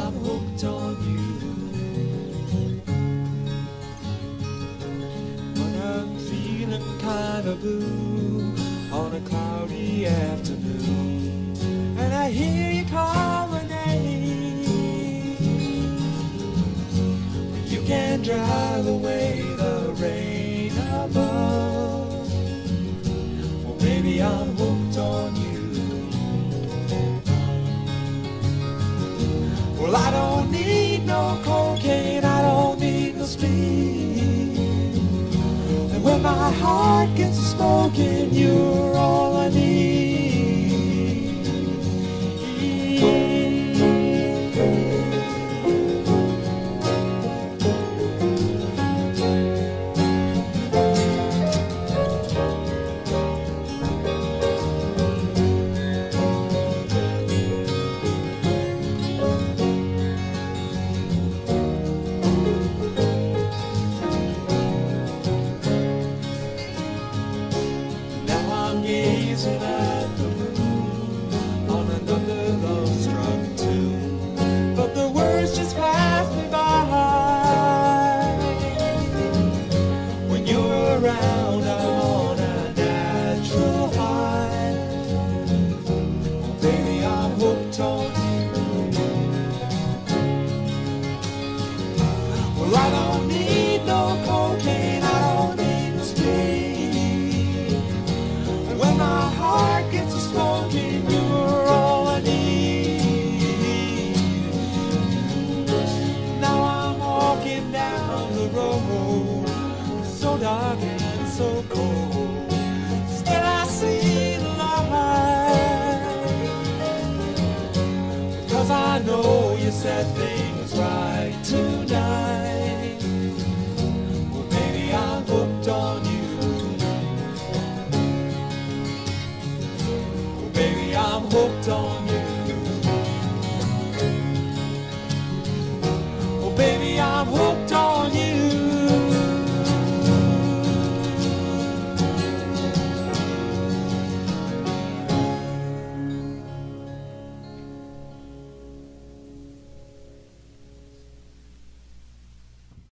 I'm hooked on you. When I'm feeling kind of blue on a cloudy afternoon, and I hear you call my name, you can drive away the rain above. Well, baby, I'm hooked on you. Well, I don't need no cocaine, I don't need no speed. And when my heart gets smoking, you're all I need. Gazing at the moon on another love-struck tune, but the words just pass me by. When you're around, I'm on a natural high. Oh, baby, I'm hooked on you. Well, I don't need no cocaine, I don't need no speed. When my heart gets a smoking, you're all I need. Now I'm walking down the road, so dark and so cold. Still I see the light, because I know you said things right tonight.